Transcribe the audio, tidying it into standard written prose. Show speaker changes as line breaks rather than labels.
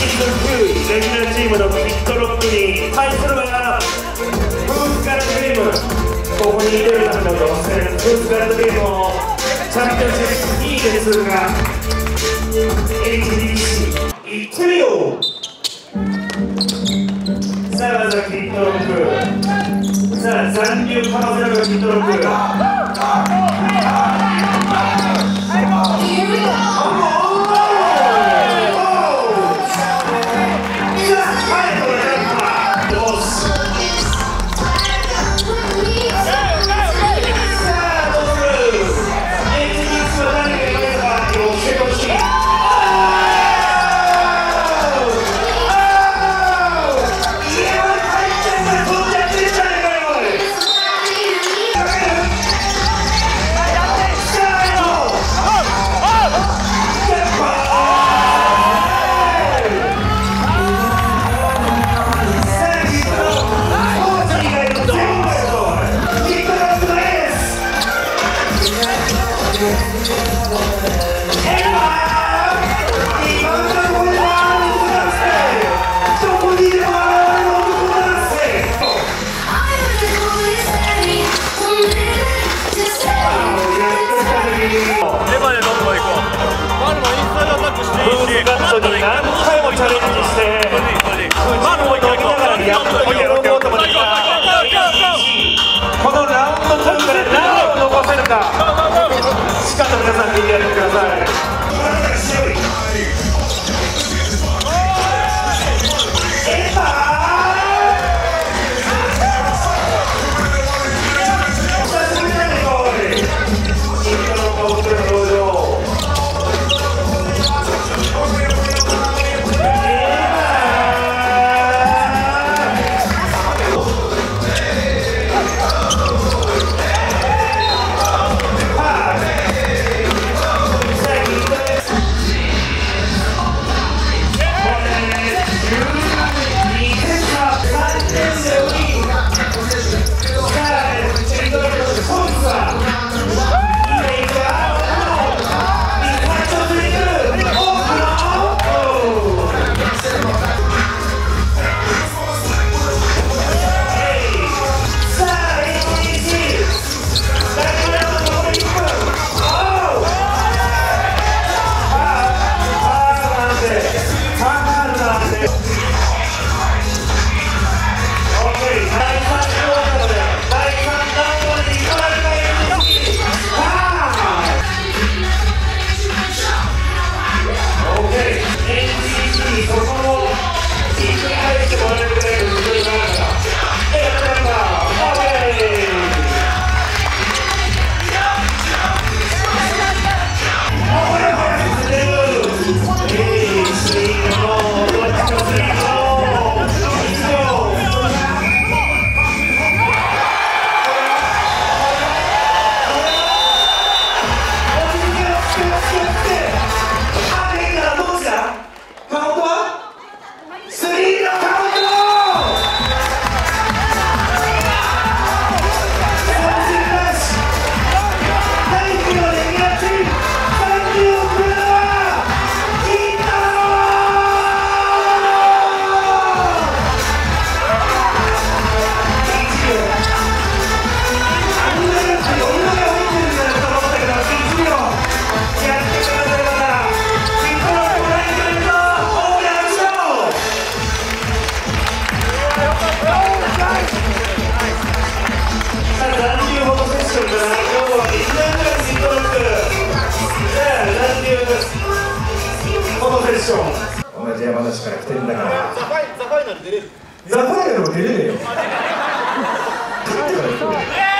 9位レギュラーチームのKIDROCに対するはフースカルゲーム、ここに入れるための動線、フースカルゲームをチャンピオンシップ2位ですが HDC いってみよう。さあまずはKIDROC、さあ残留可能性のKIDROC。何回もチャレンジして、マンを取りながらやっとやろうと思ったこのラウンド2から何を残せるか、しかと皆さん見てやってください。
同じ山梨から来てるんだから。ザファイナル出れる？ザファイナルも出れねえよ。